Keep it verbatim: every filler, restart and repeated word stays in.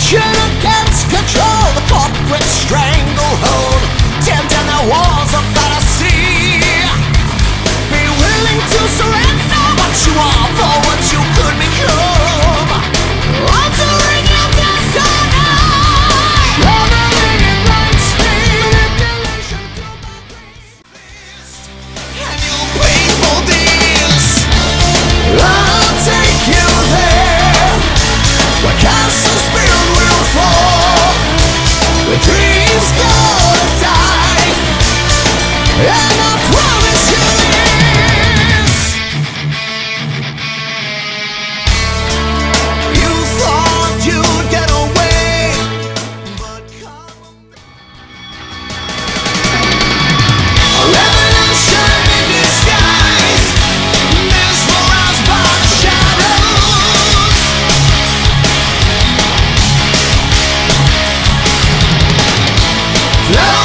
Revolution against control, the corporate stranglehold. Tear down the walls of fantasy. Be willing to surrender what you are for what you could become. Altering your destiny. Traveling in light speed. Manipulation through my grace. And you'll pay for this. I'll take you there, where castles built will fall, where dreams go to die. And I promise you this. You thought you'd get away, but come a revolution in disguise. Mesmerized by shadows. Flow